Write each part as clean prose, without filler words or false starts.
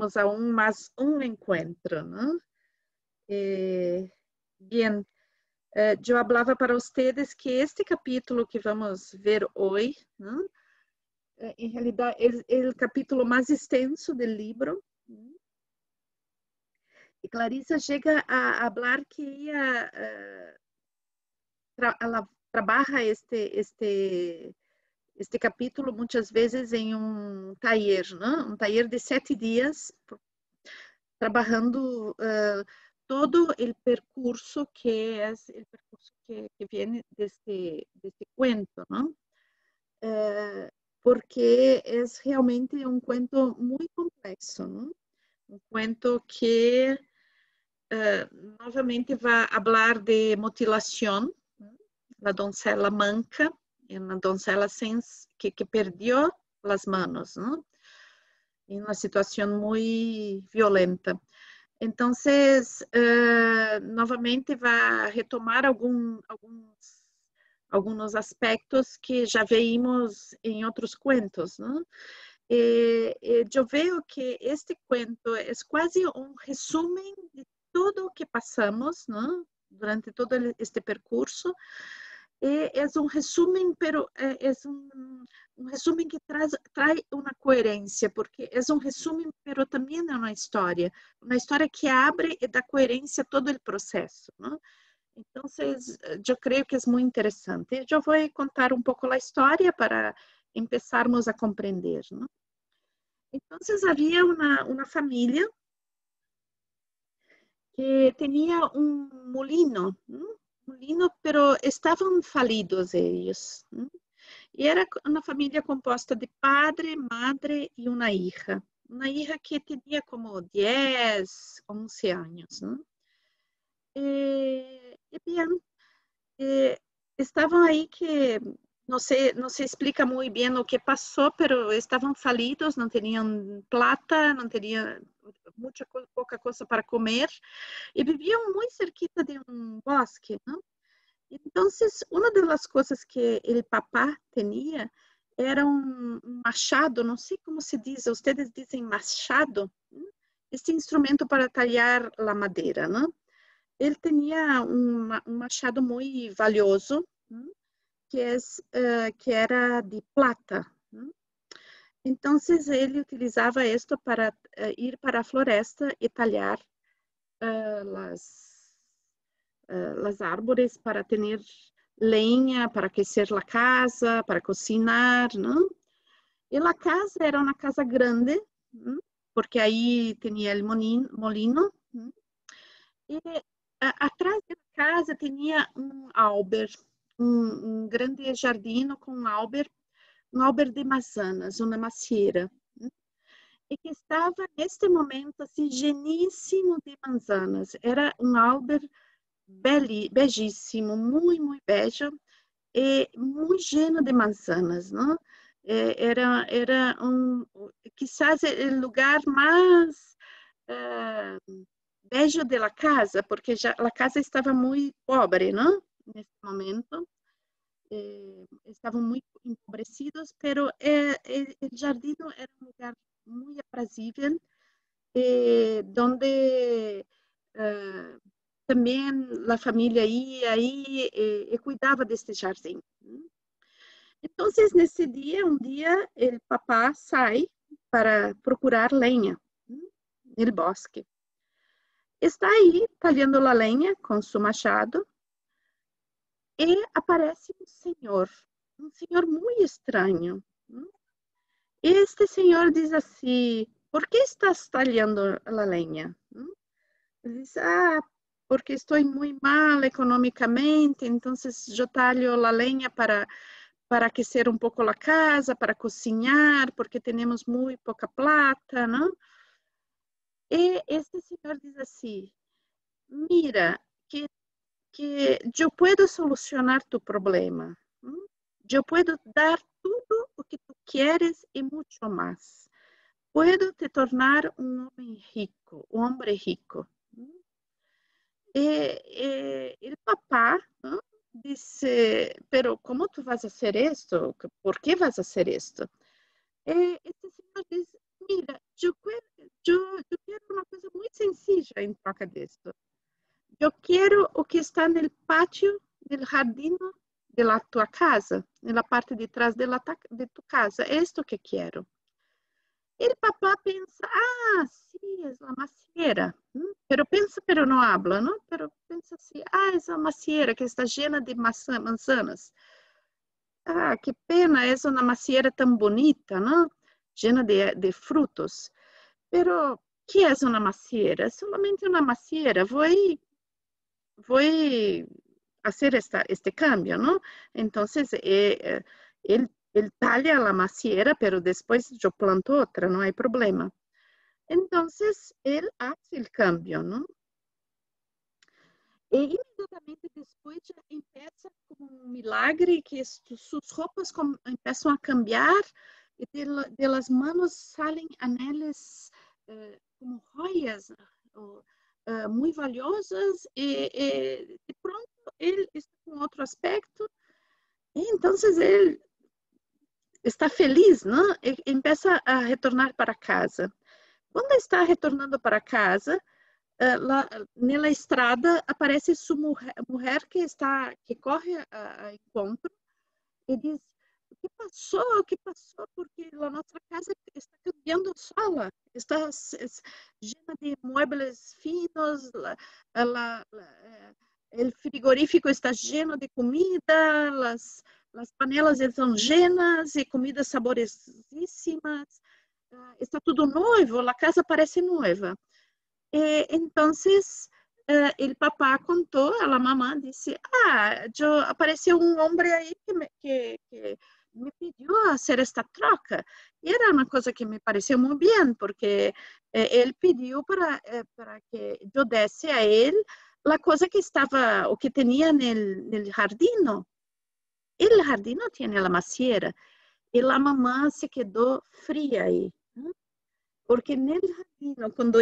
vamos a más un encuentro, ¿no? Bien, yo hablaba para ustedes que este capítulo que vamos ver hoy, ¿no? En realidad es el capítulo más extenso del libro, ¿no? Y Clarissa llega a hablar que ella ela trabalha este capítulo muitas vezes em taller, né? Taller de 7 dias, trabalhando todo o percurso que é o percurso que vem deste cuento, né? Porque é realmente um cuento muito complexo, né? Um cuento que novamente vai falar de mutilação, la doncella manca, una doncella que perdió las manos, ¿no? En una situación muy violenta. Entonces, novamente va a retomar algunos aspectos que ya vimos en otros cuentos, ¿no? Yo veo que este cuento es casi un resumen de todo lo que pasamos, ¿no? Durante todo este percurso. É um resumen, pero é um resumen que traz uma coerência, porque é um resumen, pero também é uma história que abre e dá coerência a todo o processo, ¿no? Então, eu creio que é muito interessante. Eu vou contar um pouco a história para começarmos a compreender, ¿no? Então, havia uma família que tinha molino, ¿no? Molino, pero estavam falidos eles. ¿No? E era uma família composta de padre, madre e uma hija. Uma hija que tinha como 10, 11 anos. ¿No? E bem, estavam aí que não se explica muito bem o que passou, pero estavam falidos, não tinham plata, não tinham pouca coisa para comer e viviam muito cerquita de bosque, não? Então, uma das coisas que o papá tinha era machado, não sei como se diz, vocês dizem machado, este instrumento para talhar a madeira, não? Ele tinha machado muito valioso, que era de plata. Não? Então, ele utilizava isto para ir para a floresta e talhar as árvores para ter lenha, para aquecer a casa, para cocinar, não? E a casa era uma casa grande, não? Porque aí tinha o molino, não? E atrás da casa tinha alber, grande jardim com um alber de manzanas, uma macieira, não? E que estava neste momento assim lleníssimo de manzanas. Era alber belíssimo, muito bello e muito lleno de manzanas, não? Era quizás o lugar mais bello de la casa, porque já a casa estava muito pobre, não? Nesse momento. Estavam muito empobrecidos, pero o jardim era um lugar muito aprazível, onde também a família ia aí e cuidava deste jardim. Então, nesse dia, o papá sai para procurar lenha no bosque. Está aí talhando a lenha com seu machado e aparece um senhor muito estranho. Este senhor diz assim: "Por que estás talhando a lenha?" Ele diz: porque estou muito mal econômicamente, então eu talho a lenha para aquecer um pouco a casa, para cozinhar, porque temos muito pouca plata, não? E este senhor diz assim: "Mira, que eu posso solucionar tu problema. Eu posso dar tudo o que tu queres e muito mais. Puedo te tornar um homem rico. O papá disse: "Pero como tu vas a hacer esto? ¿Por qué vas a hacer esto?" Este senhor diz: "Mira, eu quero uma coisa muito sencilla em troca disso. Eu quero o que está no pátio do jardim de tua casa, na parte de trás de tu casa. É isto que quero. E o papá pensa, sí, es la macieira. Pero pensa, pero no habla, ¿no? Pero pensa assim, es a macieira que está llena de manzanas. Que pena, es una macieira tão bonita, ¿no? Llena de frutos. Pero, que é uma macieira? É solamente uma macieira. Vou fazer este cambio, ¿no? Entonces, él talla la macieira, pero después yo planto otra, no hay problema. Entonces, él hace el cambio, ¿no? E imediatamente depois já empieza como um milagre que suas roupas começam a cambiar e de las manos salen aneles como joias muito valiosas e de pronto ele está com outro aspecto e então ele está feliz, não? E começa a retornar para casa. Quando está retornando para casa, na estrada aparece sua mulher que corre a encontro e diz: o que passou? O que passou? Porque a nossa casa está cambiando sola, está llena de muebles finos, o frigorífico está lleno de comida, as panelas estão llenas e comidas saborosíssimas, está tudo novo, a casa parece nova. Entonces, el papá contó a la mamá, dice, apareció un hombre ahí que me pidió hacer esta troca. Y era una cosa que me pareció muy bien, porque él pidió para que yo desse a él la cosa que estaba, o que tenía en el jardín. El jardín tiene la macieira. Y la mamá se quedó fría ahí. Porque no jardín, quando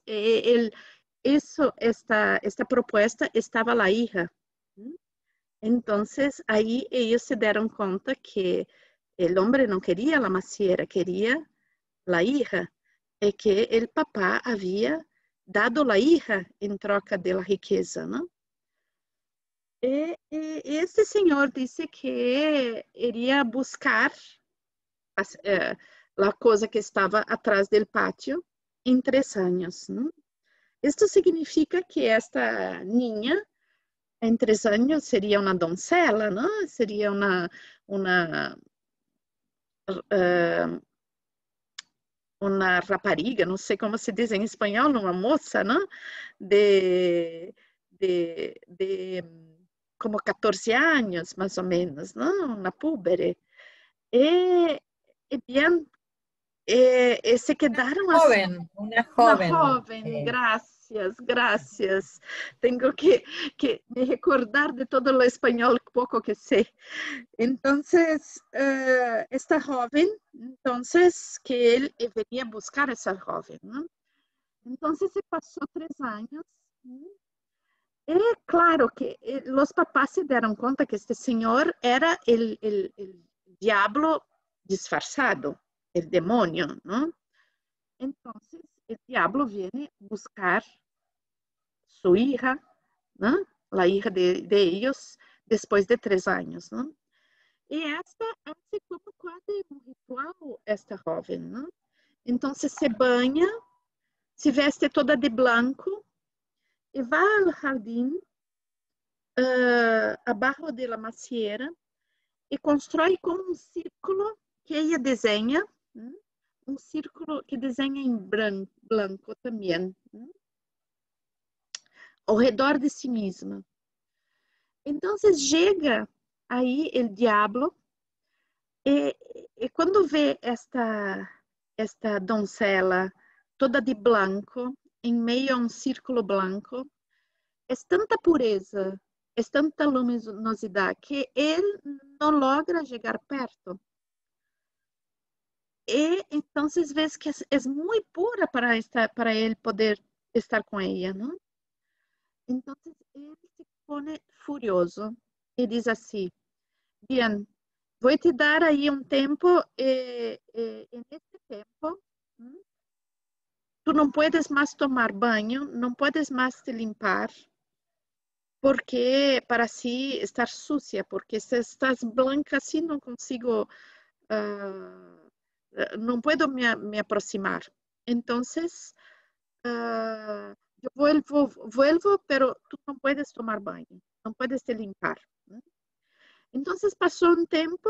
esta propuesta estava a hija. Então, aí eles se deram conta que o homem não queria a macieira, queria a hija, e que o papá havia dado a hija em troca da riqueza, não? E este senhor disse que iria buscar a coisa que estava atrás do pátio em 3 anos. Não? Isto significa que esta niña, em 3 anos, seria uma doncella, não? Seria uma rapariga, não sei como se diz em espanhol, uma moça, não? De como 14 anos, mais ou menos, não? Uma púbere. E bem, se quedaram Joven, una joven. Una joven, gracias. Tengo que me recordar de todo lo español poco que sé. Entonces, esta joven, entonces, que él venía a buscar a esa joven, ¿no? Entonces, se pasó 3 años. Y claro que los papás se dieron cuenta que este señor era el diablo disfarçado, el demonio, ¿no? Entonces, el diablo viene a buscar su hija, ¿no? La hija de ellos, después de 3 años, ¿no? Y esta hace como quase un ritual, esta joven, ¿no? Entonces se baña, se veste toda de blanco y va al jardín, abajo de la macieira, y constrói como un círculo que ella desenha, ¿no? Um círculo que desenha em branco também, né? Ao redor de si mesma. Então, chega aí o diabo e quando vê esta doncella toda de branco, em meio a um círculo branco, é tanta pureza, é tanta luminosidade que ele não logra chegar perto. E então vês que é muito pura para ele poder estar com ela, não? Então ele se põe furioso e diz assim: "Bien, vou te dar aí um tempo e nesse tempo tu não puedes mais tomar banho, não puedes mais te limpar, porque para assim estar sucia, porque se estás blanca assim não consigo, não puedo me aproximar. Então, eu vuelvo, pero tu não puedes tomar banho, não puedes te limpar. Então, passou um tempo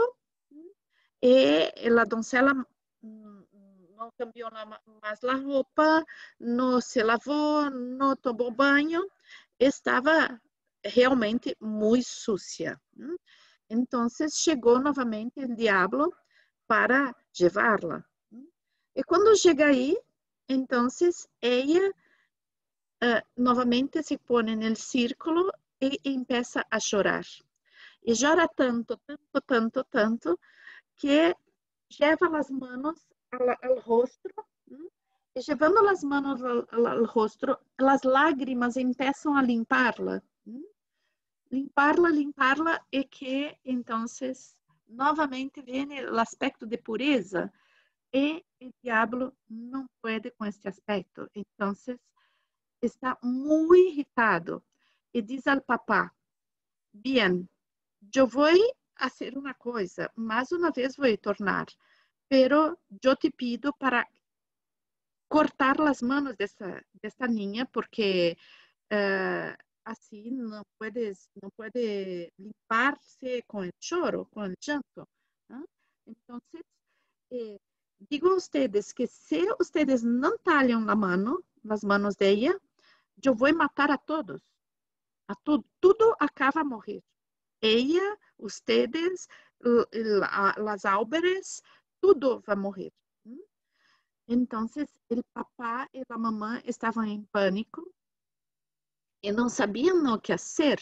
e a doncella não cambiou mais a roupa, não se lavou, não tomou banho, estava realmente muito sucia. Então, chegou novamente o diabo para levá-la. E quando chega aí, então, ela novamente se põe no círculo e começa a chorar. E chora tanto, tanto, tanto, tanto, que leva as mãos ao rosto, e levando as mãos ao rosto, as lágrimas começam a limpar-la. Limparla, e que então novamente vem o aspecto de pureza, e o diabo não pode com este aspecto. Então está muito irritado e diz ao papá: Bien, eu vou fazer uma coisa, mais uma vez vou tornar, pero eu te pido para cortar as mãos desta niña, porque assim não pode limpar-se com o choro, com o llanto. Então, digo a vocês que se vocês não talham as mãos dela, eu vou matar a todos. Tudo acaba a morrer. Ella, ustedes, las Álvares, tudo vai morrer. Então, o papá e a mamãe estavam em pânico e não sabiam o que fazer.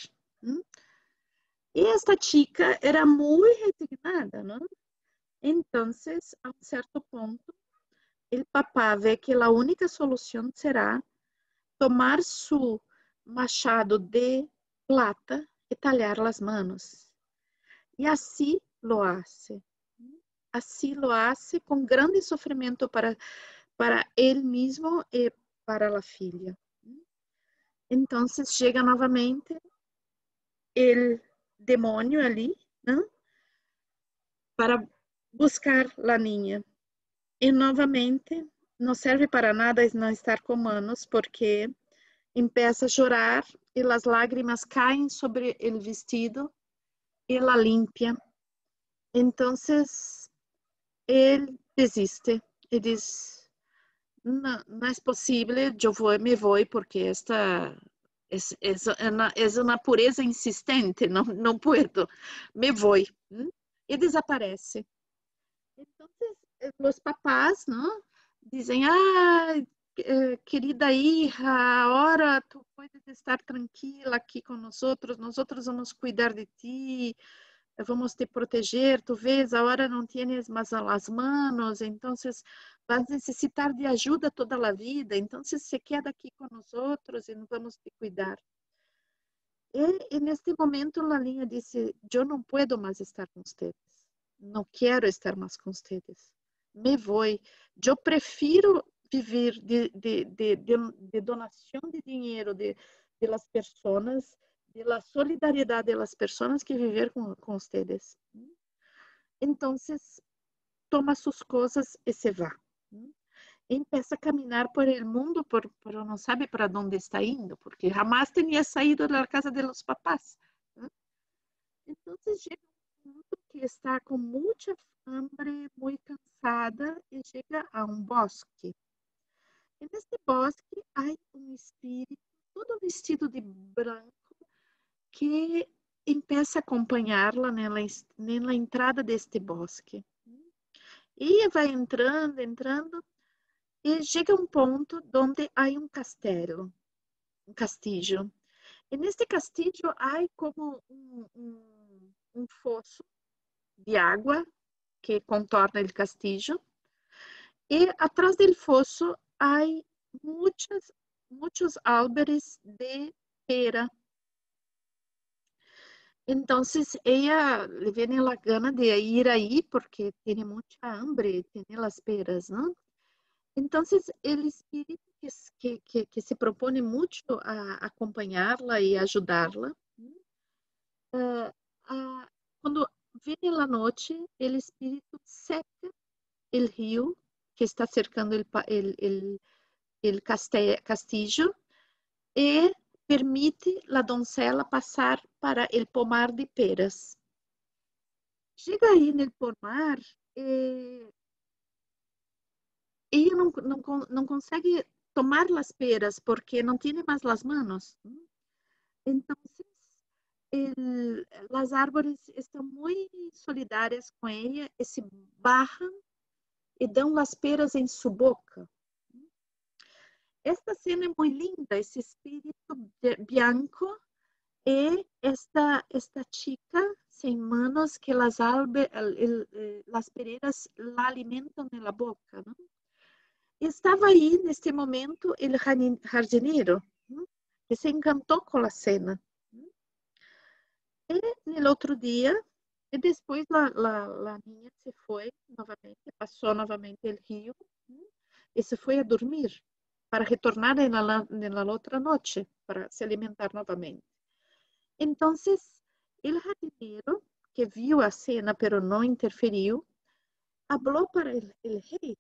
E esta chica era muito resignada, não? Então, a um certo ponto, o papá vê que a única solução será tomar seu machado de plata e talhar as mãos. E assim lo hace. Assim lo hace com grande sofrimento para ele mesmo e para a filha. Então, chega novamente o demônio ali, né, para buscar a niña. E novamente não serve para nada não estar com manos, porque começa a chorar e as lágrimas caem sobre o vestido e la limpia. Então, ele desiste e diz: não, não é possível, eu me vou, porque esta é uma pureza insistente, não puedo, me vou. E desaparece. Então, os papás, não, dizem: querida hija, agora tu puedes estar tranquila aqui com nós vamos cuidar de ti, vamos te proteger, tu vês, agora não tienes mais as mãos, então vas necessitar de ajuda toda a vida, então se queda aqui com nós e vamos te cuidar. E neste momento a linha disse: eu não posso mais estar com vocês, não quero estar mais com vocês, me vou, eu prefiro viver de donação de dinheiro de las pessoas, de la solidariedade de las pessoas, que viver com vocês. Então, toma suas coisas e se vá. Empieza a caminhar por el mundo, pero não sabe para onde está indo, porque jamás tinha saído da casa de los papás. Então, chega um ponto que está com muita hambre, muito cansada, e chega a um bosque. E neste bosque há um espírito, todo vestido de branco, que começa a acompanhá-la na entrada deste bosque. E vai entrando, e chega um ponto onde há um castelo, um castillo. E neste castillo há como um fosso de água que contorna o castillo. E atrás do fosso há muitos árvores de pera. Então, ela le viene a gana de ir aí porque tem muita hambre, tem as peras, não? Entonces, el espíritu que se propone mucho a acompañarla y ayudarla, ah, cuando viene la noche, el espíritu seca el río que está cercando el castillo y permite la doncella pasar para el pomar de peras. Chega aí no pomar, ella não consegue tomar as peras porque não tem mais as mãos. Então, as árvores estão muito solidárias com ela e se barram e dão as peras em sua boca. Esta cena é muito linda, esse espírito branco e esta chica sem manos que as pereiras la alimentam na boca. Não? Estava aí, neste momento, o jardineiro, que se encantou com a cena. E no outro dia, e depois a niña se foi novamente, passou novamente o rio e se foi a dormir para retornar na outra noite, para se alimentar novamente. Então, o jardineiro, que viu a cena, pero não interferiu, falou para o rei.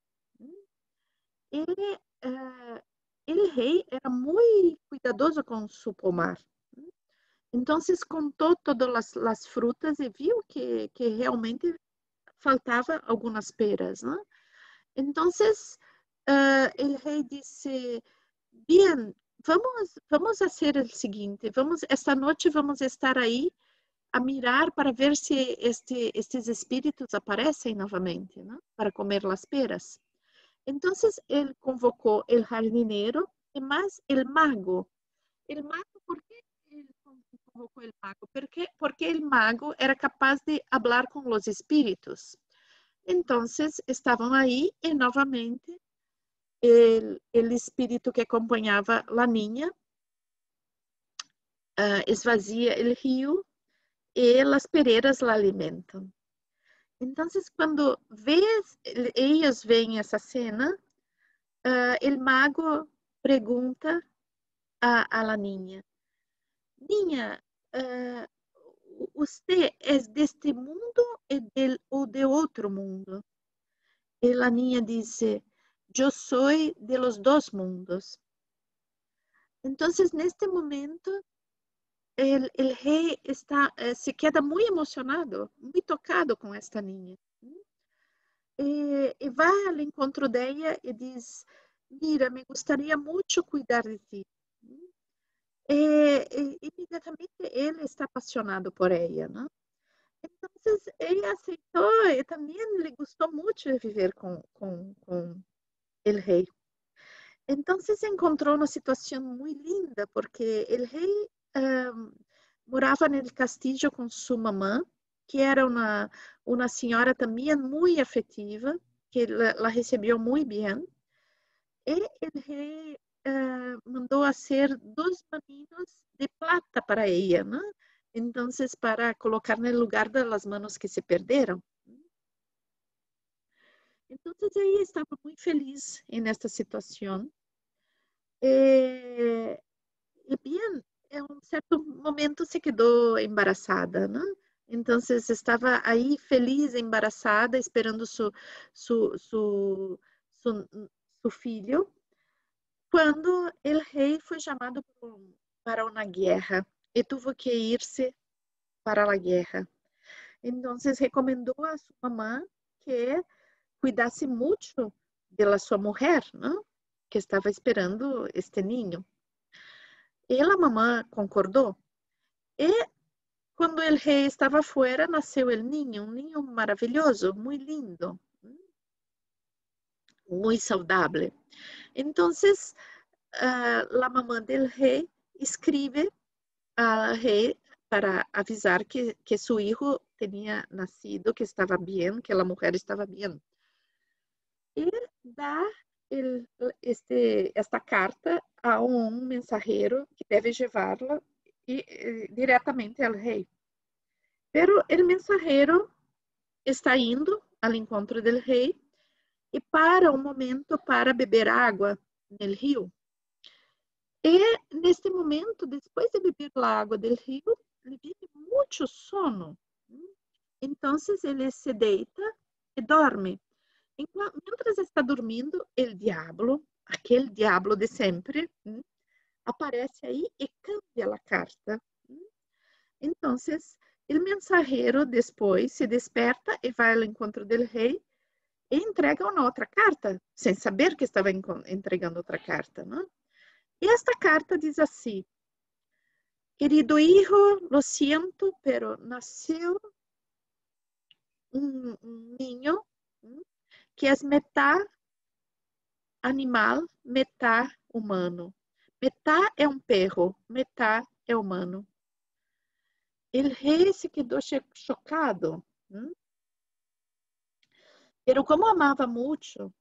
E o rei era muito cuidadoso com seu pomar. Então, contou todas as frutas e viu que realmente faltava algumas peras. Né? Então, o rei disse, bem, vamos fazer o seguinte, esta noite vamos estar aí a mirar para ver se estes espíritos aparecem novamente, né? Para comer as peras. Então, ele convocou o jardineiro e mais o mago. O mago, por que ele convocou o mago? Porque o mago era capaz de falar com os espíritos. Então, estavam aí e novamente o espírito que acompanhava a niña esvazia o rio e as pereiras la alimentam. Então, quando eles veem essa cena, o mago pergunta a la niña, niña, você é deste mundo ou de outro mundo? E a niña disse, eu sou de los dois mundos. Então, neste momento, o rei se queda muito emocionado, muito tocado com esta niña. E vai ao encontro dela e diz, mira, me gostaria muito cuidar de ti. E imediatamente ele está apaixonado por ela, né? Então, ela aceitou e também lhe gostou muito de viver com o rei. Então, se encontrou uma situação muito linda, porque o rei morava no castillo com sua mamã, que era uma senhora também muito afetiva, que la recebeu muito bem. E o rei mandou fazer 2 maninhos de plata para ela, né? Então, para colocar no lugar das manos que se perderam. Então, ela estava muito feliz nesta situação. E bem, em um certo momento se quedou embaraçada, né? Então, estava aí feliz, embaraçada, esperando seu filho, quando o rei foi chamado para uma guerra e teve que ir-se para a guerra. Então, recomendou a sua mamã que cuidasse muito da sua mulher, né? Que estava esperando este ninho. E a mamã concordou. E quando o rei estava fora, nasceu o ninho, um ninho maravilhoso, muito lindo, muito saudável. Então, a mamã do rei escreve ao rei para avisar que seu filho tinha nascido, que estava bem, que a mulher estava bem. E dá esta carta a um mensageiro que deve levá-la diretamente ao rei. Pero o mensageiro está indo ao encontro do rei e para um momento para beber água no rio. E neste momento, depois de beber a água do rio, ele vive muito sono. Então, ele se deita e dorme. Mientras está dormindo, o diabo, aquele diabo de sempre, aparece aí e cambia a carta. Então, o mensageiro depois se desperta e vai ao encontro do rei e entrega uma outra carta, sem saber que estava entregando outra carta, não? E esta carta diz assim: querido hijo, lo siento, pero nació un niño que es metade animal, metade humano. Metade é um perro, metade é humano. O rei se quedou chocado, pero como amava muito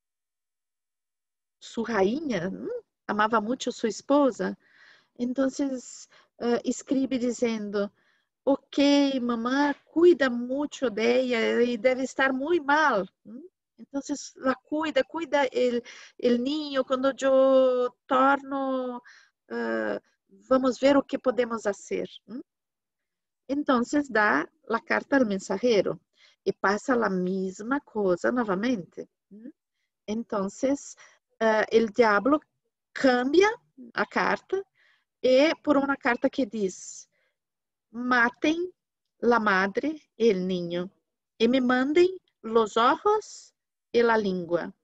sua rainha, amava muito sua esposa, então escreve dizendo: ok, mamã cuida muito dela e deve estar muito mal. Então, la cuida el niño. Quando eu torno, vamos ver o que podemos fazer. Então, dá a carta ao mensageiro e passa a mesma coisa novamente. Então, o diabo cambia a carta e por uma carta que diz: matem la madre e el niño e me mandem los ojos e la língua.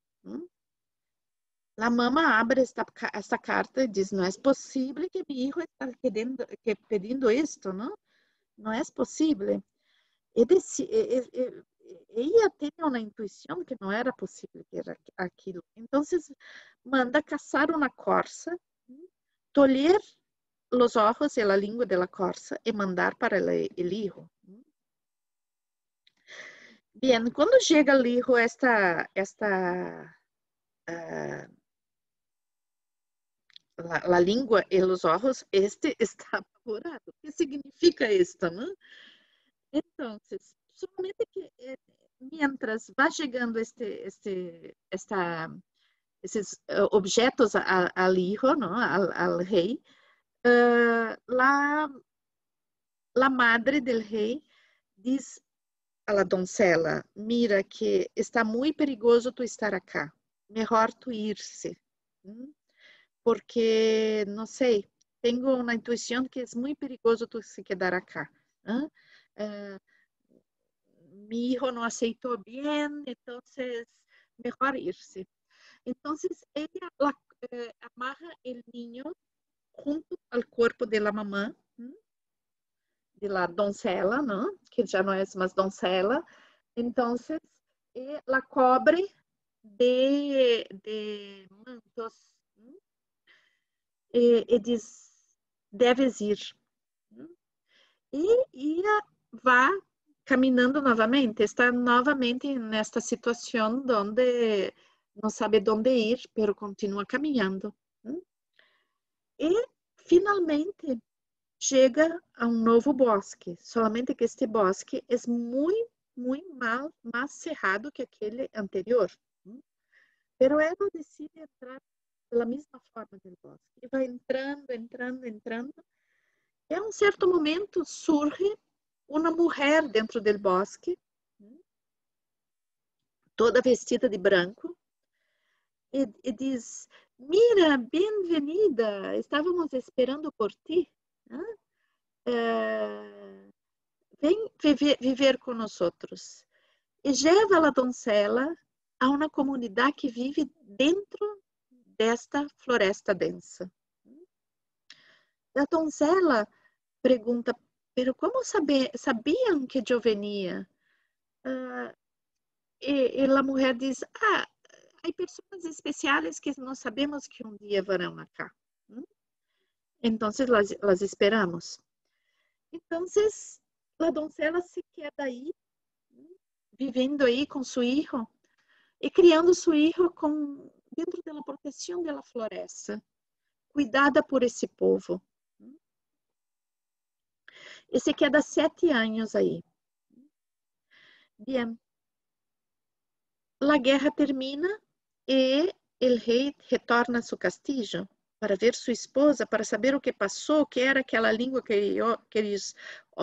La mamá abre esta carta e diz: não é possível que meu filho está pedindo isto, não? Não é possível. Ella tinha uma intuição que não era possível que era aquilo. Então, manda caçar uma corça, tolher os ojos e a língua da corça e mandar para el hijo. Bien, quando chega o hijo la língua e os ojos, este está apavorado. O que significa isto, não? Então, somente que mientras vai chegando esses objetos al hijo, não? Al rei, la madre del rei diz a la doncella: mira que está muito perigoso tu estar acá, melhor tu ir-se, porque, não sei, tenho uma intuição que é muito perigoso tu se quedar acá. Mi hijo não aceitou bem, então, melhor ir-se. Então, ela amarra o niño junto ao corpo de la mamã, de la doncella, ¿no? Que já não é mais doncella. Então, la cobre de mantos e diz: deves ir. E vai caminhando novamente, está novamente nesta situação onde não sabe onde ir, pero continua caminhando. E finalmente chega a um novo bosque, solamente que este bosque é muito mais cerrado que aquele anterior. Pero ela decide entrar pela mesma forma do bosque. E vai entrando. E a um certo momento surge uma mulher dentro do bosque, toda vestida de branco, e diz: mira, bem-vinda, estávamos esperando por ti. Vem viver com nós outros. E leva a doncella a uma comunidade que vive dentro desta floresta densa. A doncella pergunta: pero como sabiam que eu venia? E a mulher diz: há pessoas especiais que nós sabemos que um dia virão acá. Então, las esperamos. Então, a doncella se queda aí, vivendo aí com seu filho e criando seu filho dentro da proteção da floresta, cuidada por esse povo. E se queda 7 anos aí. Bien. a guerra termina e o rei retorna a seu castillo para ver sua esposa, para saber o que passou, que era aquela língua, aqueles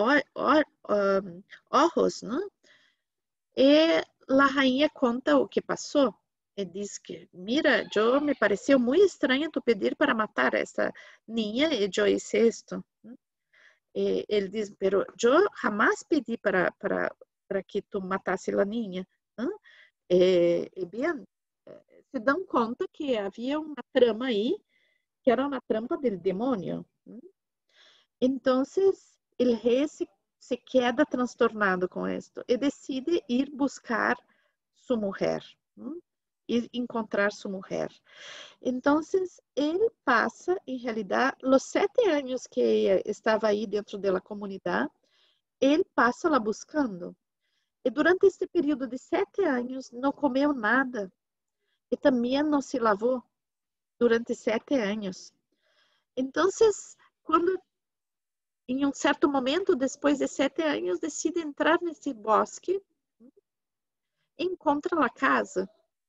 ojos, não? E a rainha conta o que passou. E diz que, mira, eu me pareceu muito estranho tu pedir para matar essa niña e eu hice esto. E ele diz, pero eu jamais pedi para que tu matasse a niña. E bem, se dão conta que havia uma trama aí, que era uma trampa do demônio. Então, o rei se queda transtornado com isto e decide ir buscar sua mulher, ir encontrar sua mulher. Então, ele passa, em realidade, os 7 anos que estava aí dentro da comunidade, ele passa lá buscando. E durante este período de 7 anos, não comeu nada. E também não se lavou durante 7 anos. Então, quando em um certo momento, depois de 7 anos, decide entrar nesse bosque, encontra a casa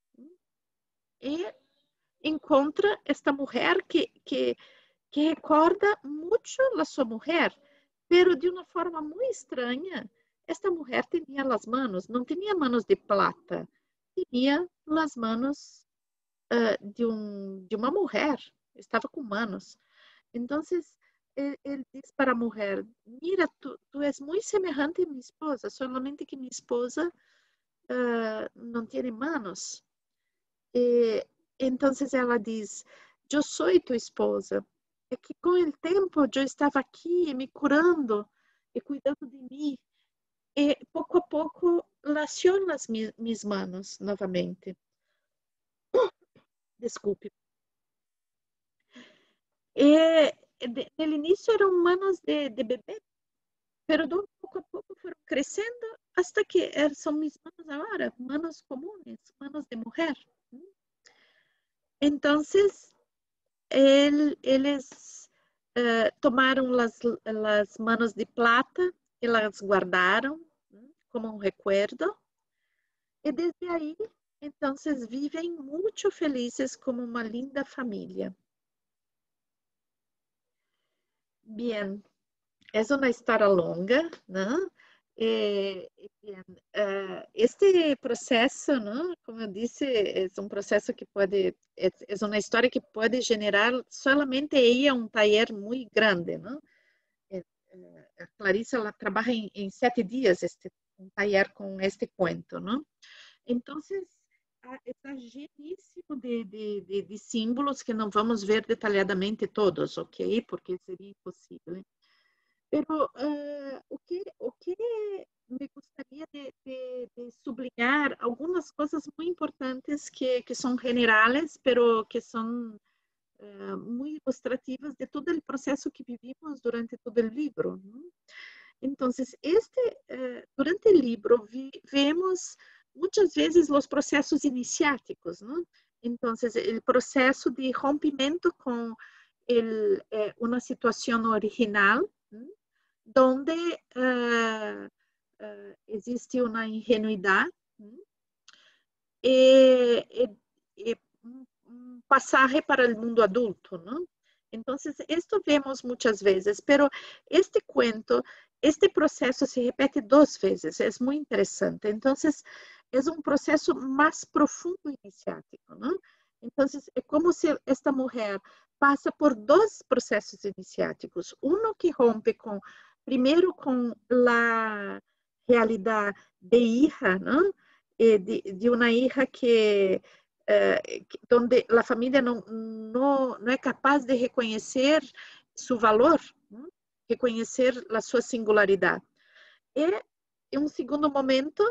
e encontra esta mulher que recorda muito a sua mulher, pero de uma forma muito estranha. Esta mulher tinha as mãos, não tinha mãos de plata, tinha as mãos de uma mulher, estava com manos. Então, ele diz para a mulher, mira, tu és muito semelhante a minha esposa, solamente que minha esposa não tem manos. E, então, ela diz, eu sou tua esposa. É que com o tempo eu estava aqui me curando e cuidando de mim. E pouco a pouco lació as minhas manos novamente. Desculpe. E no início eram manos de bebê, pero pouco a pouco foram crescendo hasta que são mis manos agora, manos comunes, manos de mulher. Então, eles tomaram as manos de plata e las guardaram como um recuerdo. E desde aí, então, vivem muito felizes como uma linda família. Bien, é uma história longa, não? Este processo, não? Como eu disse, é um processo que pode, é uma história que pode generar solamente ela um taller muito grande, não? A Clarissa ela trabalha em 7 dias um taller com este cuento, não? Então, está lleníssimo de símbolos que não vamos ver detalhadamente todos, ok? Porque seria impossível. Pero o que me gostaria de sublinhar algumas coisas muito importantes que são generais, pero que são muito ilustrativas de todo o processo que vivimos durante todo o livro. Então, durante o livro, vemos muitas vezes os processos iniciáticos, não? Então, o processo de rompimento com uma situação original, donde existe uma ingenuidade e um passagem para o mundo adulto, não? Então, isto vemos muitas vezes, pero este cuento, este processo se repete 2 vezes, é muito interessante. Então, é um processo mais profundo iniciático, não? Então, é como se esta mulher passa por 2 processos iniciáticos, um que rompe primeiro com a realidade de hija, não? De uma hija que onde a família não é capaz de reconhecer seu valor, não? Reconhecer a sua singularidade. E em um segundo momento,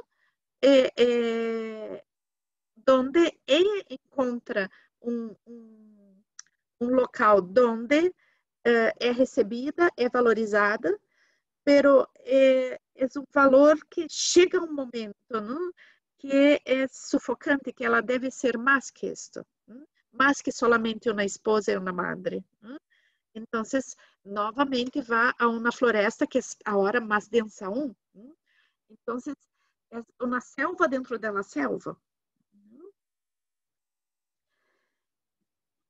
onde ela encontra um local onde é recebida, é valorizada, pero é um valor que chega um momento, não? Que é sufocante, que ela deve ser mais que isto, mais que solamente uma esposa e uma madre. Então, novamente vai a uma floresta que é a hora mais densa. Então, é uma selva dentro da selva.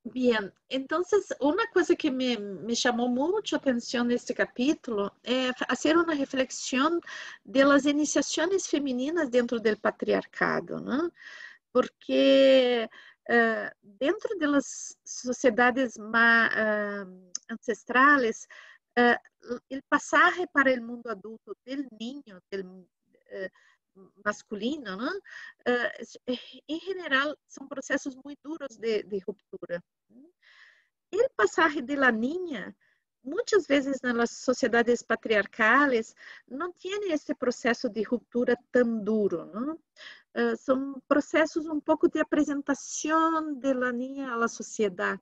Bien, entonces una cosa que me llamó mucho atención en este capítulo es hacer una reflexión de las iniciaciones femeninas dentro del patriarcado, ¿no? Porque dentro de las sociedades más ancestrales, eh, el pasaje para el mundo adulto del niño, del eh, masculino, ¿no? En general, son procesos muy duros de ruptura. El pasaje de la niña, muchas veces en las sociedades patriarcales, no tiene este proceso de ruptura tan duro, ¿no? Son procesos un poco de presentación de la niña a la sociedad.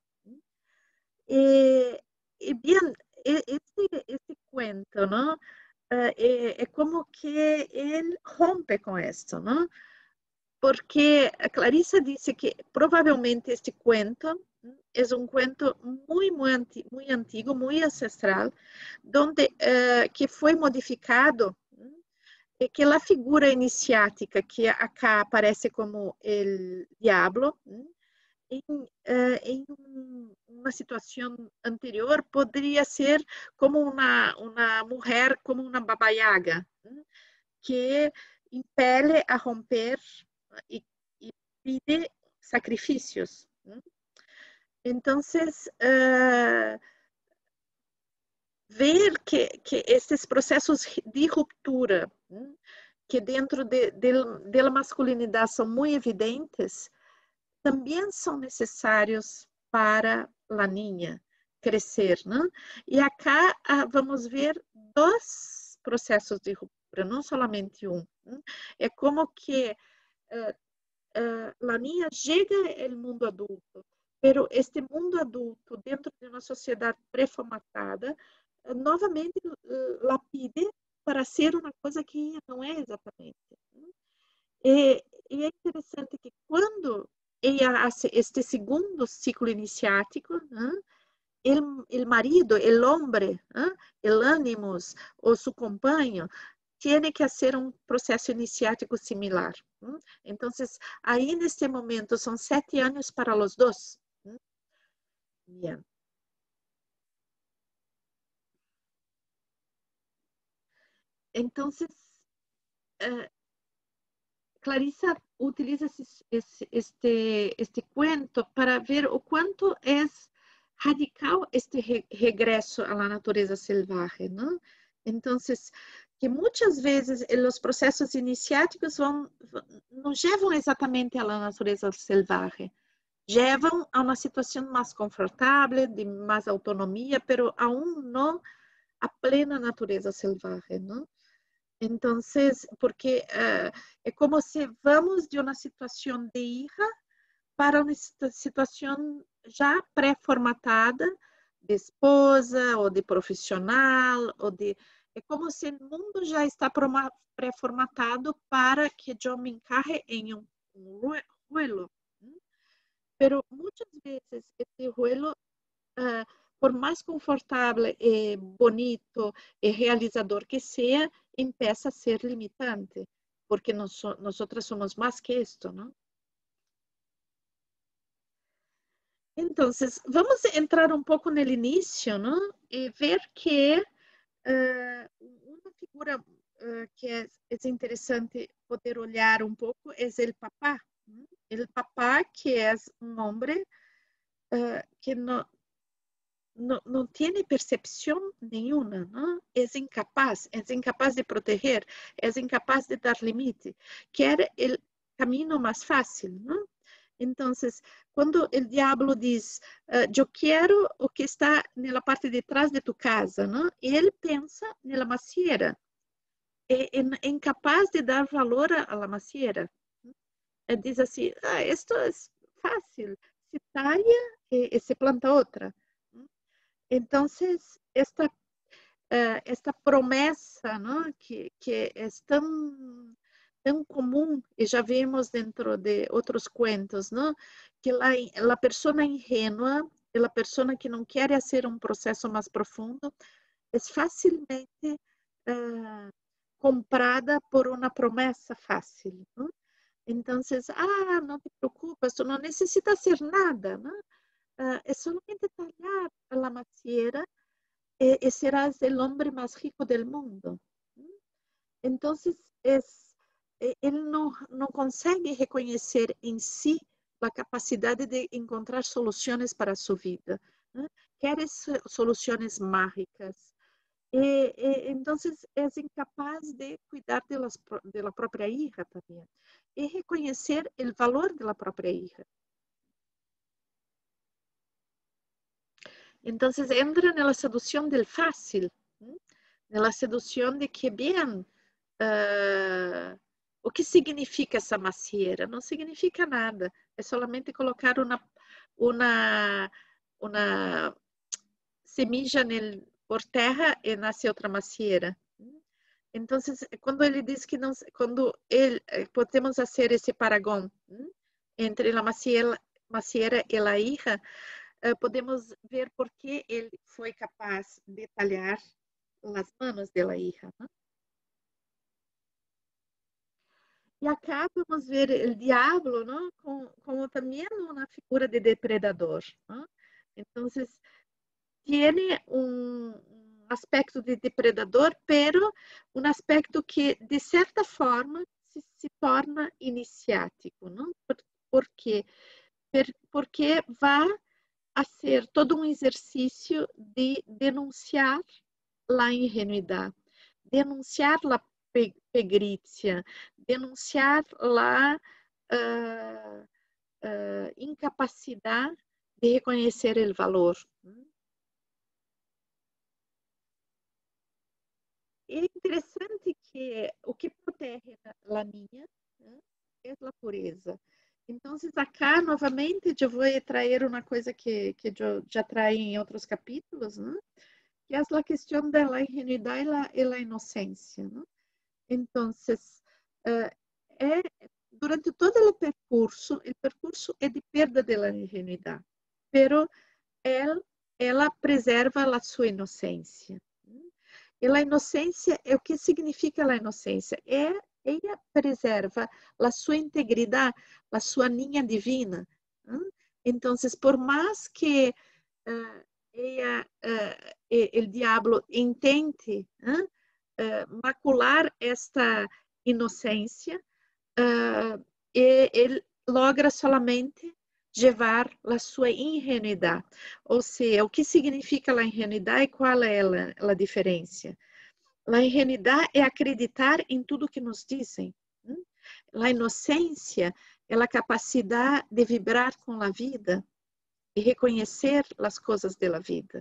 Bien, este cuento, ¿no? Es como que él rompe con esto, ¿no? Porque a Clarissa dice que provavelmente este cuento es un cuento muy antiguo, muy ancestral, donde que foi modificado, que a figura iniciática, que acá aparece como el diablo, em, em uma situação anterior, poderia ser como uma mulher, como uma baba yaga, que impele a romper e pide sacrifícios. Entonces, ver que esses processos de ruptura, que dentro da masculinidade são muito evidentes, também são necessários para a niña crescer, né? E acá vamos ver dois processos de ruptura, não somente um. É como que a niña chega ao mundo adulto, pero este mundo adulto, dentro de uma sociedade pré-formatada, novamente la pide para ser uma coisa que não é exatamente. E é interessante que quando ela faz este segundo ciclo iniciático, o marido, o homem, o ânimos ou seu companheiro, tiene que hacer un proceso iniciático similar. Entonces, ahí en este momento son 7 años para los dos. Bien. Entonces, Clarissa utiliza este cuento para ver o quanto é radical este regresso à natureza selvagem, não? Então, que muitas vezes os processos iniciáticos não levam exatamente à natureza selvagem, levam a uma situação mais confortável, de mais autonomia, pero aún não a plena natureza selvagem, não? Entonces, porque é como se vamos de uma situação de hija para uma situação já pré-formatada de esposa ou de profissional, ou de... É como se o mundo já está pré-formatado para que eu me encarre em um ruelo. Pero muitas vezes esse ruelo, por mais confortável e bonito e realizador que seja, empieza a ser limitante, porque nosotras somos más que esto, ¿no? Entonces, vamos a entrar un poco en el inicio, ¿no? Y ver que una figura que es interesante poder olhar un poco es el papá. ¿No? El papá, que es un hombre que no tiene percepción ninguna, ¿no? Es incapaz de proteger, es incapaz de dar límite, quiere el camino más fácil, ¿no? Entonces, cuando el diablo dice, yo quiero o que está en la parte de atrás de tu casa, ¿no? Él piensa en la macieira, es incapaz de dar valor a la macieira. Él dice así, esto es fácil, se talla y se planta otra. Entonces, esta promessa, ¿no? que é tão comum, e já vimos dentro de outros cuentos, ¿no? que a pessoa ingênua, a pessoa que não quer fazer um processo mais profundo, é facilmente comprada por uma promessa fácil. ¿No? Então, não te preocupes, tu não necessitas fazer nada, ¿no? solamente tallar a macieira e serás el hombre más rico del mundo. Entonces, él no consegue reconocer en sí la capacidad de encontrar soluciones para su vida. Quiere soluciones mágicas. Entonces, es incapaz de cuidar de la propia hija también. Y reconocer el valor de la propia hija. Entonces, entra en la seducción del fácil, en la seducción de que, bien, o que significa essa macieira? Não significa nada. É solamente colocar uma semilla por terra e nasce outra macieira. Então, quando ele diz que não, quando podemos fazer esse paragão entre a macieira e a hija, podemos ver por que ele foi capaz de talhar as manos da hija. E acá vamos ver o diabo, ¿no? como também uma figura de depredador, ¿no? Então, tiene aspecto de depredador, pero um aspecto que, de certa forma, se torna iniciático, ¿no? ¿Por quê? Porque vai a ser todo um exercício de denunciar a ingenuidade, denunciar a pegrícia, denunciar a incapacidade de reconhecer o valor. É interessante que o que protege a niña é a pureza. Então, acá, novamente, eu vou trazer uma coisa que eu já traí em outros capítulos, né? Que é a questão da ingenuidade e a inocência. Né? Então, durante todo o percurso é de perda da ingenuidade, pero ela preserva a sua inocência. E a inocência, o que significa a inocência? Ela preserva a sua integridade, a sua niña divina. Então, por mais que o diabo intente macular esta inocência, ele logra solamente levar a sua ingenuidade. Ou seja, o que significa a ingenuidade e qual é a diferença? A ingenuidade é acreditar em tudo que nos dizem. A inocência é a capacidade de vibrar com a vida e reconhecer as coisas da vida.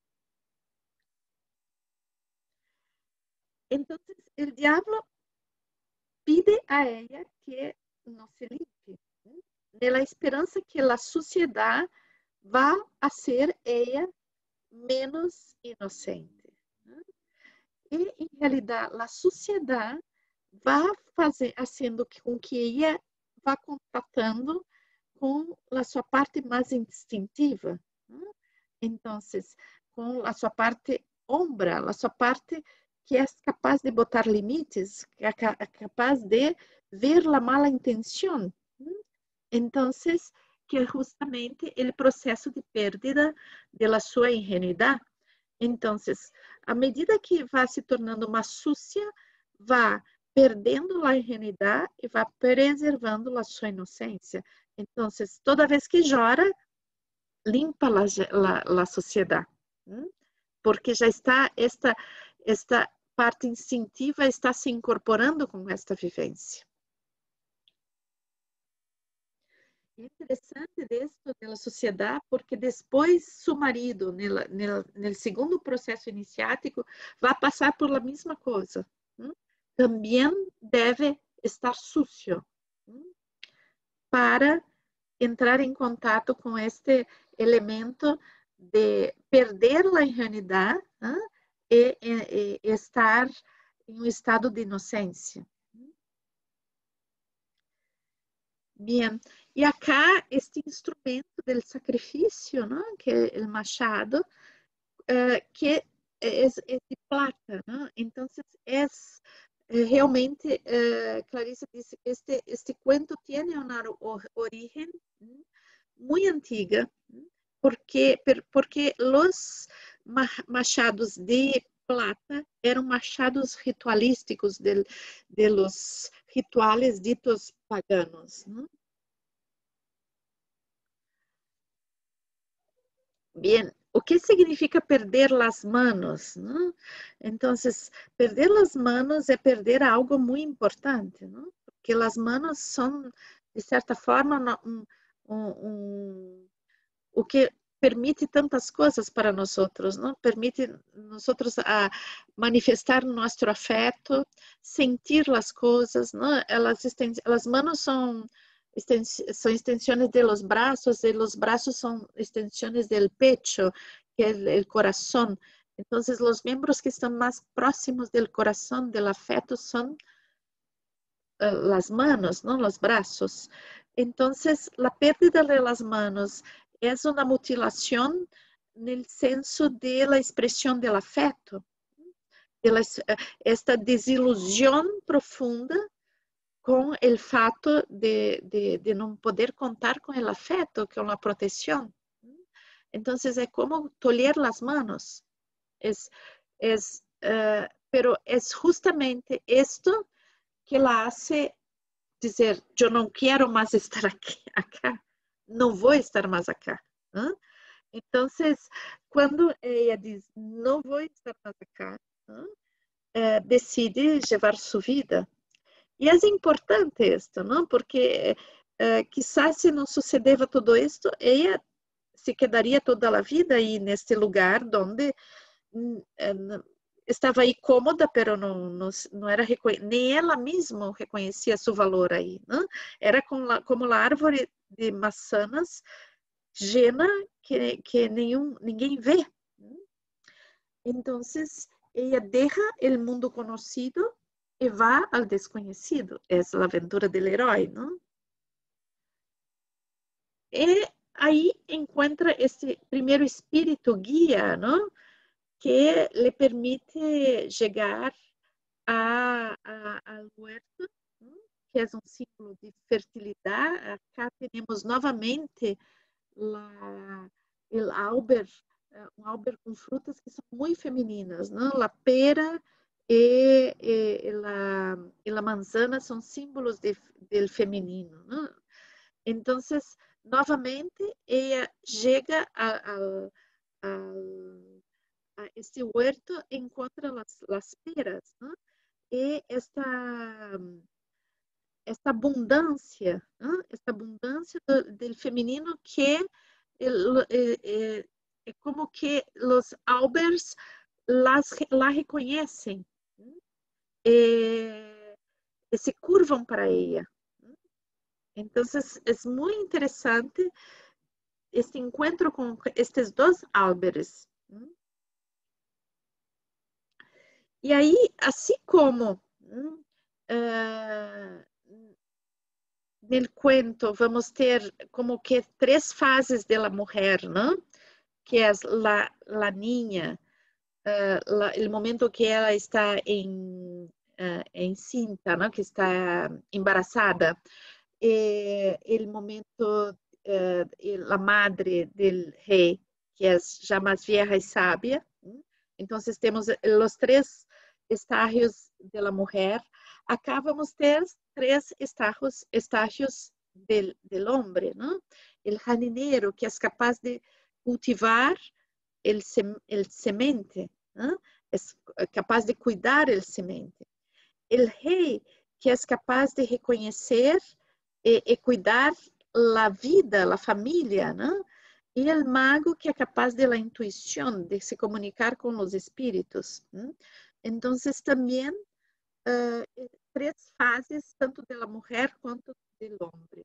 Então, o diabo pide a ela que não se limpe, na esperança que a sociedade vá a ser ela menos inocente. E, em realidade, a sociedade vai fazendo com que ela vá contatando com a sua parte mais instintiva. Então, com a sua parte ombra, a sua parte que é capaz de botar limites, que é capaz de ver a mala intenção. Então, que é justamente o processo de perda da sua ingenuidade. Então, à medida que vai se tornando mais sucia, vai perdendo a ingenuidade e vai preservando a sua inocência. Então, toda vez que chora, limpa a sociedade, porque já está esta parte instintiva está se incorporando com esta vivência. É interessante isso da sociedade, porque depois seu marido, no segundo processo iniciático, vai passar por a mesma coisa. Também deve estar sucio para entrar em contato com este elemento de perder a ingenuidade e estar em um estado de inocência. Bem, e acá este instrumento do sacrifício, ¿no? Que é o machado, que é de plata, ¿no? Então, realmente, Clarissa disse que este cuento tem uma origem muito antiga, porque os machados de plata eram machados ritualísticos de los rituales ditos paganos, ¿no? Bien, o que significa perder as manos, ¿no? Então, perder as manos é perder algo muito importante, ¿no? Porque as manos são, de certa forma, o que permite tantas coisas para nós, não? Permite nós a manifestar nosso afeto, sentir as coisas, não? As manos são extensões de los brazos, e los brazos são extensões del pecho, que é o coração. Então, os membros que estão mais próximos del coração, del afeto, são las manos, não? Los brazos. Então, a pérdida de las manos é uma mutilação no senso de la expressão del afeto, esta desilusão profunda com o fato de não poder contar com o afeto, com a proteção. Então, é como tolher as manos. Pero é justamente isto que ela hace dizer, eu não quero mais estar aqui, acá, não vou estar mais acá. ¿Eh? Então, quando ela diz, não vou estar mais acá, decide levar sua vida. E é importante isto, não? Porque quizás se não sucedeva tudo isto, ela se quedaria toda a vida aí neste lugar onde estava aí cômoda, pero não era nem ela mesma reconhecia seu valor aí, não? Era como a árvore de maçãs llena que ninguém vê. Então, ela deixa o mundo conhecido e vai ao desconhecido. É a aventura do herói, não? E aí encontra esse primeiro espírito guia, não? Que lhe permite chegar ao huerto, que é um símbolo de fertilidade. Acá temos novamente o Auber, um Auber com frutas que são muito femininas, não? A pera e a manzana são símbolos do feminino, não? Então, novamente, ela chega a este huerto, encontra as peras, ¿no? E esta abundância, ¿no? Esta abundância do feminino que é como que os Aubers la reconhecem, ¿no? E se curvam para ela. Então, é muito interessante este encontro com estes dois Aubers. E aí, assim como no cuento vamos ter como que 3 fases da mulher, não? Que é a niña, o momento que ela está encinta, não? Que está embarazada, o momento a madre do rei, que é já mais vieja e sábia. Então, temos os 3 estágios da mulher. Acá vamos ter 3 estágios do homem, não? O jardineiro, que é capaz de cultivar o semente, não? É capaz de cuidar do semente. O rei, que é capaz de reconhecer e cuidar a vida, a família, não? E o mago, que é capaz de la intuição, de se comunicar com os espíritos. Então, também 3 fases, tanto da mulher quanto do homem.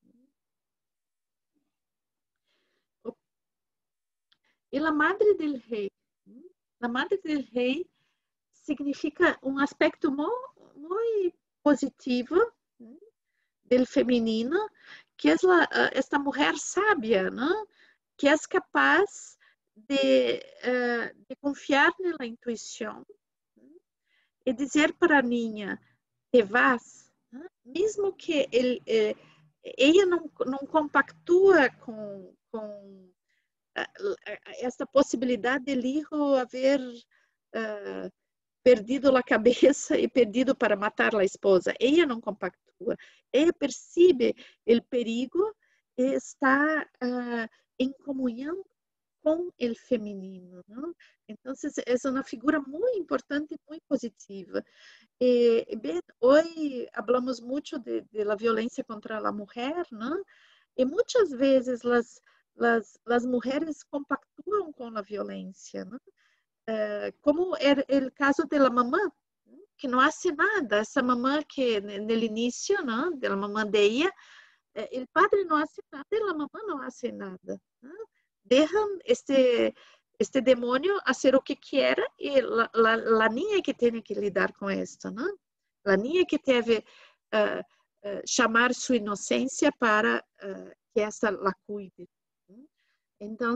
E a madre del rei? A madre del rei significa um aspecto muito positivo do feminino, que é esta mulher sábia, não? Que é capaz de confiar na intuição e dizer para a niña, te vas, né? Mesmo que ela não compactua com essa possibilidade del hijo haver perdido a cabeça e perdido para matar a esposa. Ela não compactua. Ela percebe o perigo e está em comunhão com o feminino, não? Então, é uma figura muito importante e muito positiva. Bem, hoje falamos muito de la violência contra a mulher, não? E muitas vezes as mulheres compactuam com a violência, não? Como é o caso da mamã, que não hace nada. Essa mamã que no início, não, da mamã de ella, o padre não hace nada e a mamã não hace nada, não? Deixam este demônio fazer o que quer e a niña que tem que lidar com isso, não? A niña que deve chamar sua inocência para que essa la cuide. Então,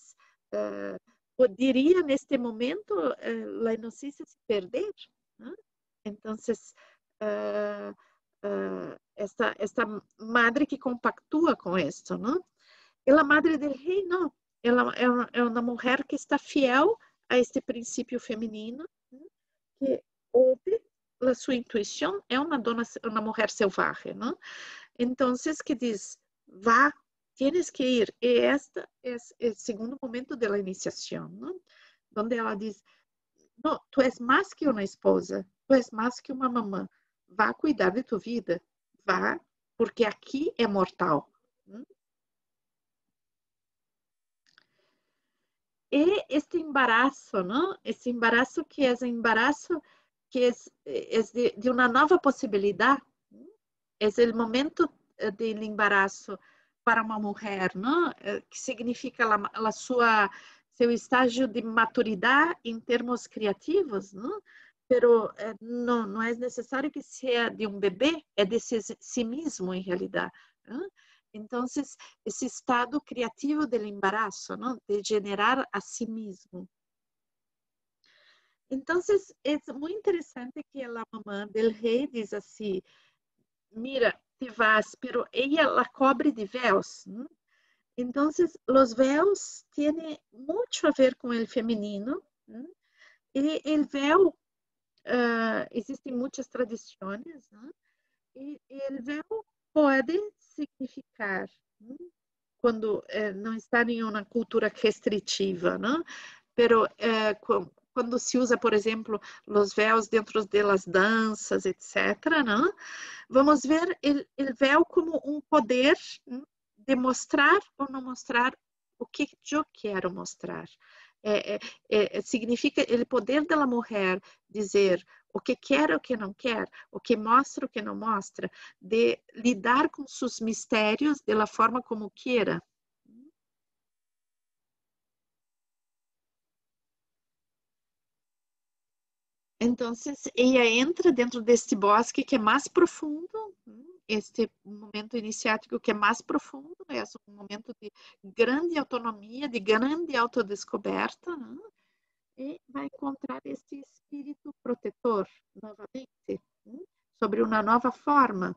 poderia neste momento a inocência se perder, né? Então, esta madre que compactua com isso, não? E a madre do rei, não. Ela é uma mulher que está fiel a este princípio feminino, né? Que ouve a sua intuição, é uma mulher selvagem, não? Então, que diz, vá, tienes que ir. E este é o segundo momento da iniciação, não? Onde ela diz, não, tu és mais que uma esposa, tu és mais que uma mamã. Vá cuidar de tua vida, vá, porque aqui é mortal. E este embaraço, não? Esse embaraço que é embaraço que é de uma nova possibilidade, é o momento do embaraço para uma mulher, não? Que significa seu estágio de maturidade em termos criativos, não? Pero não é necessário que seja de um bebê, é de si mesmo em realidade, não? Então, esse estado criativo do embaraço, não? De generar a si mesmo. Então, é muito interessante que a mamã do rei diz assim, mira, te vas, pero ella la cobre de véus. ¿No? Entonces, los véus tienen mucho a ver con el femenino. ¿No? Y el véu, existen muchas tradiciones, ¿no? Y el véu pode significar, ¿no? Quando não está em uma cultura restritiva, não? Pero quando se usa, por exemplo, os véus dentro das danças, etc., não? Vamos ver o véu como um poder de mostrar ou não mostrar o que eu quero mostrar. Significa o poder da mulher dizer o que quer ou o que não quer, o que mostra ou o que não mostra, de lidar com seus mistérios da forma como queira. Então, ela entra dentro deste bosque que é mais profundo, este momento iniciático que é mais profundo, é um momento de grande autonomia, de grande autodescoberta, né? E vai encontrar esse espírito protetor novamente, né? Sobre uma nova forma.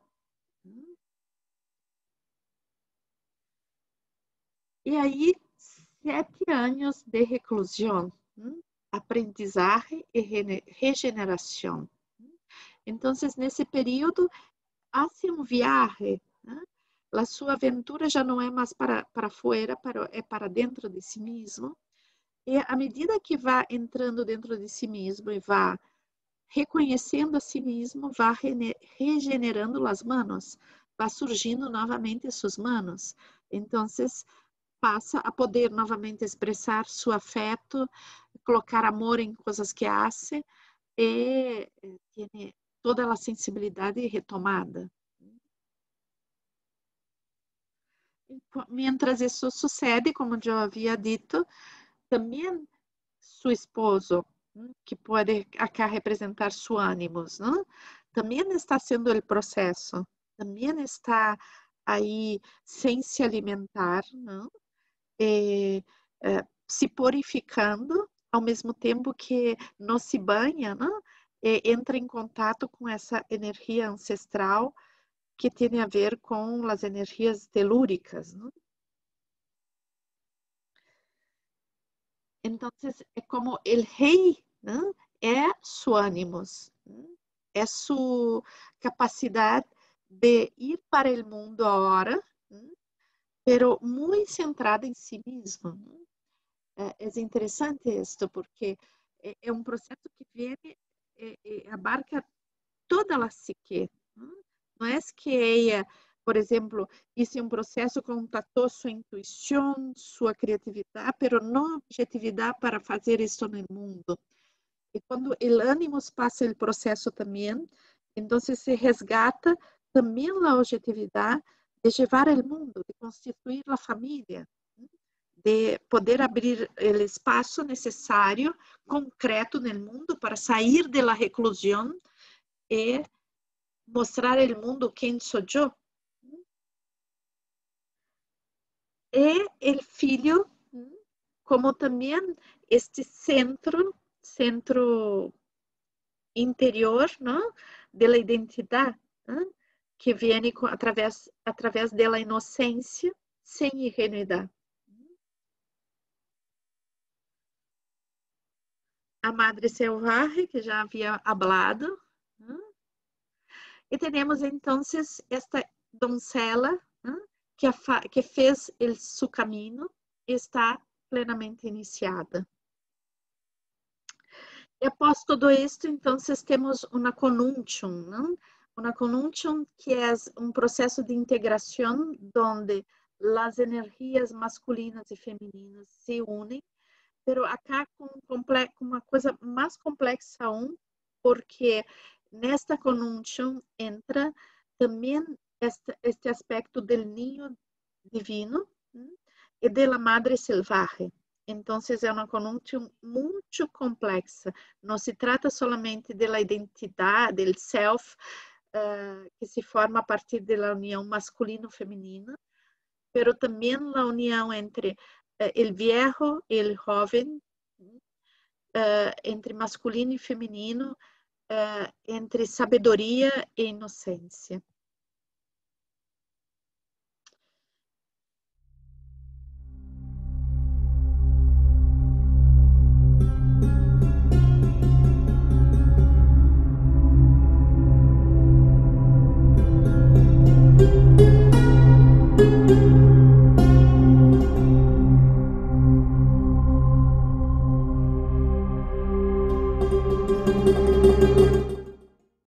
E aí, 7 anos de reclusão, aprendizagem e regeneração. Então, nesse período, hace um viaje, né? A sua aventura já não é mais para fora, é para dentro de si mesmo. E à medida que vai entrando dentro de si mesmo e vai reconhecendo a si mesmo, vai regenerando as manos, vai surgindo novamente suas manos. Então, passa a poder novamente expressar seu afeto, colocar amor em coisas que hace e tem toda a sensibilidade retomada. Mientras isso sucede, como eu havia dito, também seu esposo, que pode acá representar seu ânimo, também está sendo o processo, também está aí sem se alimentar, não? Se purificando, ao mesmo tempo que não se banha, não? Entra em contato com essa energia ancestral que tem a ver com as energias telúricas. Não? Então, é como o rei, né? É su ânimos, é sua capacidade de ir para o mundo agora, pero muito centrada em si mesmo. É interessante isto, porque é um processo que vem, abarca toda a psique. Não é que ela, por exemplo, isso é um processo que contatou sua intuição, sua criatividade, pero não objetividade para fazer isso no mundo. E quando o ânimo passa o processo também, então se resgata também a objetividade de levar o mundo, de constituir a família, de poder abrir o espaço necessário, concreto no mundo, para sair da reclusão e mostrar ao mundo quem sou eu. E o filho, como também este centro interior, não? Da identidade, não? Que vem através da inocência, sem ingenuidade. A madre selvagem, que já havia hablado, não? E temos então esta doncella, não? Que fez seu caminho e está plenamente iniciada. E após tudo isto, então, temos uma conjunção, não? Uma conjunção que é um processo de integração onde as energias masculinas e femininas se unem, pero acá com uma coisa mais complexa aún, porque nesta conjunção entra também este aspecto do ninho divino e da madre selvagem. Então, é uma conjunção muito complexa. Não se trata somente da identidade, do self, que se forma a partir da união masculino-feminina, pero também a união entre o viejo e o jovem, entre masculino e feminino, entre sabedoria e inocência.